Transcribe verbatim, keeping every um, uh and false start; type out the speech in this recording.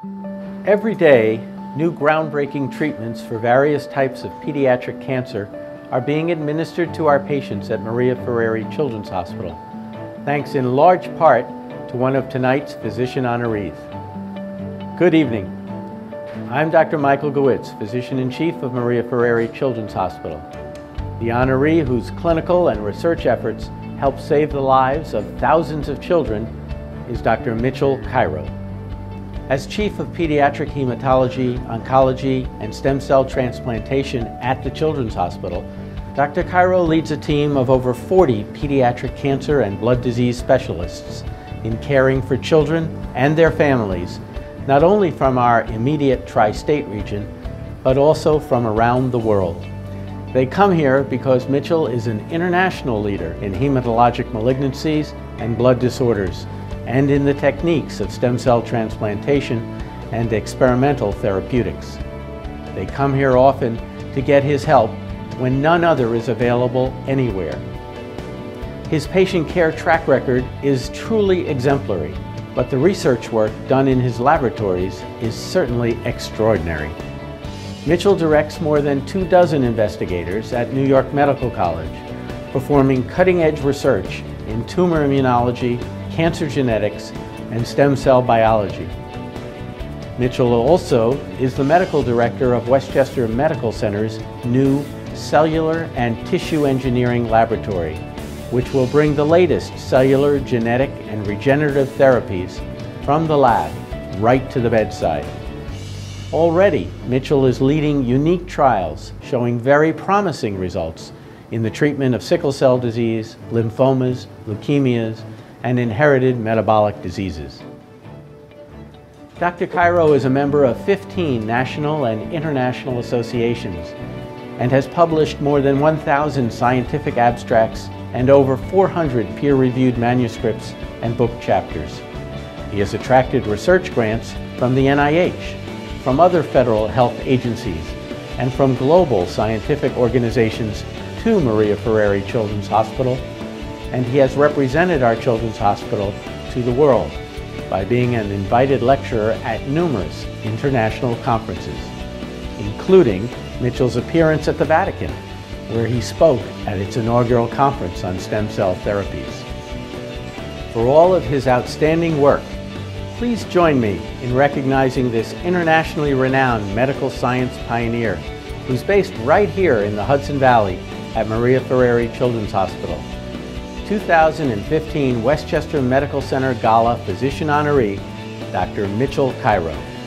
Every day, new groundbreaking treatments for various types of pediatric cancer are being administered to our patients at Maria Fareri Children's Hospital, thanks in large part to one of tonight's physician honorees. Good evening. I'm Doctor Michael Gowitz, Physician-in-Chief of Maria Fareri Children's Hospital. The honoree whose clinical and research efforts help save the lives of thousands of children is Doctor Mitchell Cairo. As Chief of Pediatric Hematology, Oncology, and Stem Cell Transplantation at the Children's Hospital, Doctor Cairo leads a team of over forty pediatric cancer and blood disease specialists in caring for children and their families, not only from our immediate tri-state region, but also from around the world. They come here because Mitchell is an international leader in hematologic malignancies and blood disorders, and in the techniques of stem cell transplantation and experimental therapeutics. They come here often to get his help when none other is available anywhere. His patient care track record is truly exemplary, but the research work done in his laboratories is certainly extraordinary. Mitchell directs more than two dozen investigators at New York Medical College, performing cutting-edge research in tumor immunology, cancer genetics, and stem cell biology. Mitchell also is the medical director of Westchester Medical Center's new cellular and tissue engineering laboratory, which will bring the latest cellular, genetic, and regenerative therapies from the lab right to the bedside. Already, Mitchell is leading unique trials showing very promising results in the treatment of sickle cell disease, lymphomas, leukemias, and inherited metabolic diseases. Doctor Cairo is a member of fifteen national and international associations and has published more than one thousand scientific abstracts and over four hundred peer-reviewed manuscripts and book chapters. He has attracted research grants from the N I H, from other federal health agencies, and from global scientific organizations to Maria Fareri Children's Hospital, and he has represented our Children's Hospital to the world by being an invited lecturer at numerous international conferences, including Mitchell's appearance at the Vatican, where he spoke at its inaugural conference on stem cell therapies. For all of his outstanding work, please join me in recognizing this internationally renowned medical science pioneer who's based right here in the Hudson Valley at Maria Fareri Children's Hospital. two thousand fifteen Westchester Medical Center Gala Physician Honoree, Doctor Mitchell Cairo.